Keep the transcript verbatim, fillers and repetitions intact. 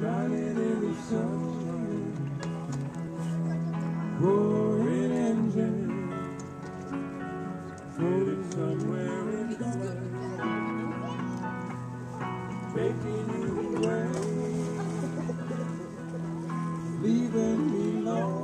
Driving in the sun, roaring engine, floating somewhere in the light, taking you away, leaving me alone.